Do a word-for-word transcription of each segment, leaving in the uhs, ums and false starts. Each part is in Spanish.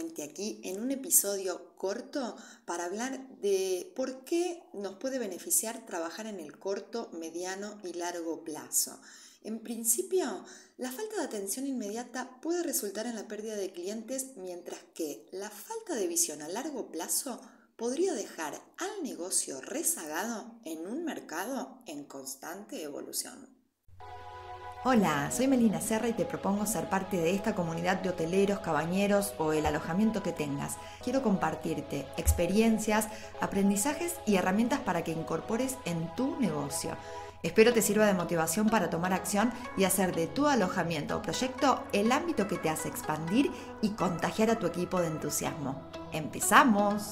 nuevamente aquí en un episodio corto para hablar de por qué nos puede beneficiar trabajar en el corto, mediano y largo plazo. En principio, la falta de atención inmediata puede resultar en la pérdida de clientes, mientras que la falta de visión a largo plazo podría dejar al negocio rezagado en un mercado en constante evolución. Hola, soy Melina Serra y te propongo ser parte de esta comunidad de hoteleros, cabañeros o el alojamiento que tengas. Quiero compartirte experiencias, aprendizajes y herramientas para que incorpores en tu negocio. Espero te sirva de motivación para tomar acción y hacer de tu alojamiento o proyecto el ámbito que te hace expandir y contagiar a tu equipo de entusiasmo. ¡Empezamos!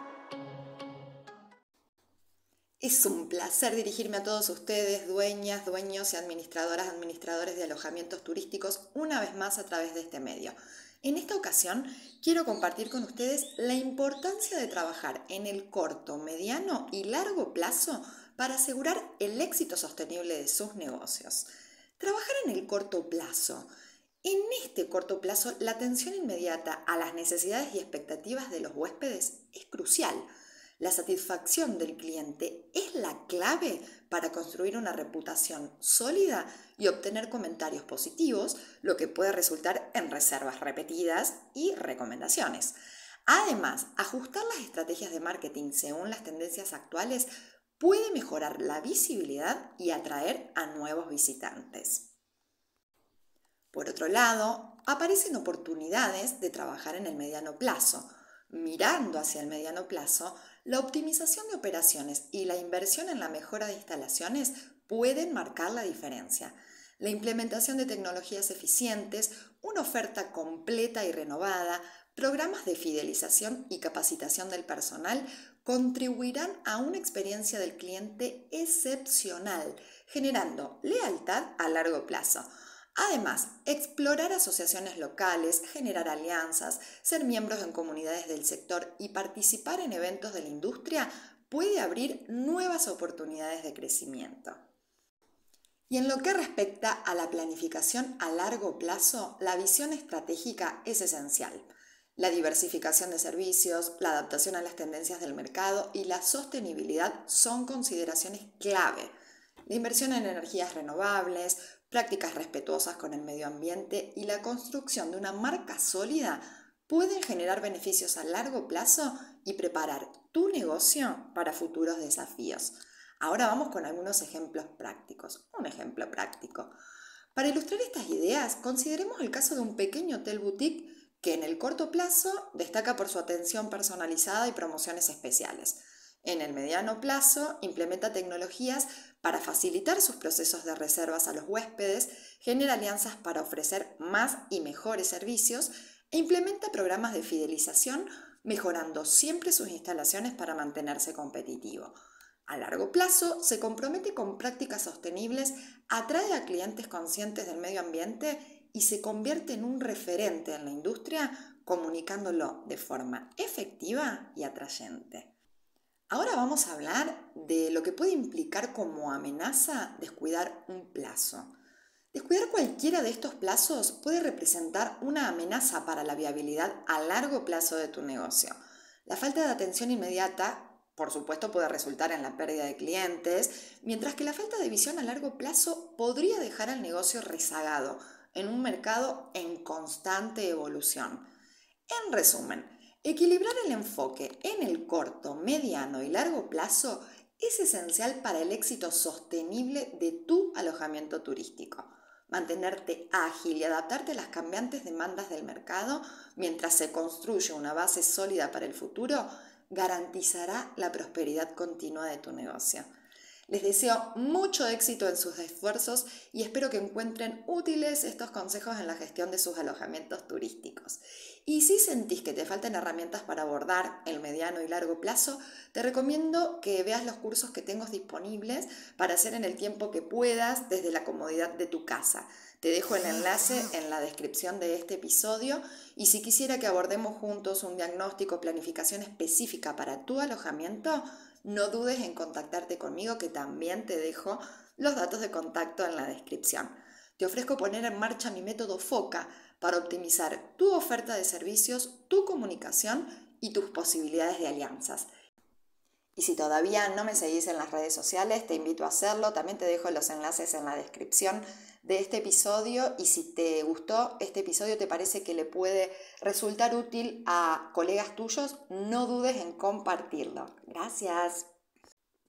Es un placer dirigirme a todos ustedes, dueñas, dueños y administradoras, administradores de alojamientos turísticos, una vez más a través de este medio. En esta ocasión quiero compartir con ustedes la importancia de trabajar en el corto, mediano y largo plazo para asegurar el éxito sostenible de sus negocios. Trabajar en el corto plazo. En este corto plazo, la atención inmediata a las necesidades y expectativas de los huéspedes es crucial. La satisfacción del cliente es la clave para construir una reputación sólida y obtener comentarios positivos, lo que puede resultar en reservas repetidas y recomendaciones. Además, ajustar las estrategias de marketing según las tendencias actuales puede mejorar la visibilidad y atraer a nuevos visitantes. Por otro lado, aparecen oportunidades de trabajar en el mediano plazo. Mirando hacia el mediano plazo, la optimización de operaciones y la inversión en la mejora de instalaciones pueden marcar la diferencia. La implementación de tecnologías eficientes, una oferta completa y renovada, programas de fidelización y capacitación del personal contribuirán a una experiencia del cliente excepcional, generando lealtad a largo plazo. Además, explorar asociaciones locales, generar alianzas, ser miembros en comunidades del sector y participar en eventos de la industria puede abrir nuevas oportunidades de crecimiento. Y en lo que respecta a la planificación a largo plazo, la visión estratégica es esencial. La diversificación de servicios, la adaptación a las tendencias del mercado y la sostenibilidad son consideraciones clave. La inversión en energías renovables, prácticas respetuosas con el medio ambiente y la construcción de una marca sólida pueden generar beneficios a largo plazo y preparar tu negocio para futuros desafíos. Ahora vamos con algunos ejemplos prácticos. Un ejemplo práctico. Para ilustrar estas ideas, consideremos el caso de un pequeño hotel boutique que en el corto plazo destaca por su atención personalizada y promociones especiales. En el mediano plazo, implementa tecnologías para facilitar sus procesos de reservas a los huéspedes, genera alianzas para ofrecer más y mejores servicios e implementa programas de fidelización, mejorando siempre sus instalaciones para mantenerse competitivo. A largo plazo, se compromete con prácticas sostenibles, atrae a clientes conscientes del medio ambiente y se convierte en un referente en la industria, comunicándolo de forma efectiva y atrayente. Ahora vamos a hablar de lo que puede implicar como amenaza descuidar un plazo. Descuidar cualquiera de estos plazos puede representar una amenaza para la viabilidad a largo plazo de tu negocio. La falta de atención inmediata, por supuesto, puede resultar en la pérdida de clientes, mientras que la falta de visión a largo plazo podría dejar al negocio rezagado en un mercado en constante evolución. En resumen, equilibrar el enfoque en el corto, mediano y largo plazo es esencial para el éxito sostenible de tu alojamiento turístico. Mantenerte ágil y adaptarte a las cambiantes demandas del mercado mientras se construye una base sólida para el futuro garantizará la prosperidad continua de tu negocio. Les deseo mucho éxito en sus esfuerzos y espero que encuentren útiles estos consejos en la gestión de sus alojamientos turísticos. Y si sentís que te faltan herramientas para abordar el mediano y largo plazo, te recomiendo que veas los cursos que tengo disponibles para hacer en el tiempo que puedas desde la comodidad de tu casa. Te dejo el enlace en la descripción de este episodio y si quisiera que abordemos juntos un diagnóstico o planificación específica para tu alojamiento, no dudes en contactarte conmigo, que también te dejo los datos de contacto en la descripción. Te ofrezco poner en marcha mi método FOCA para optimizar tu oferta de servicios, tu comunicación y tus posibilidades de alianzas. Y si todavía no me seguís en las redes sociales, te invito a hacerlo. También te dejo los enlaces en la descripción de este episodio, y si te gustó este episodio, te parece que le puede resultar útil a colegas tuyos, no dudes en compartirlo. Gracias.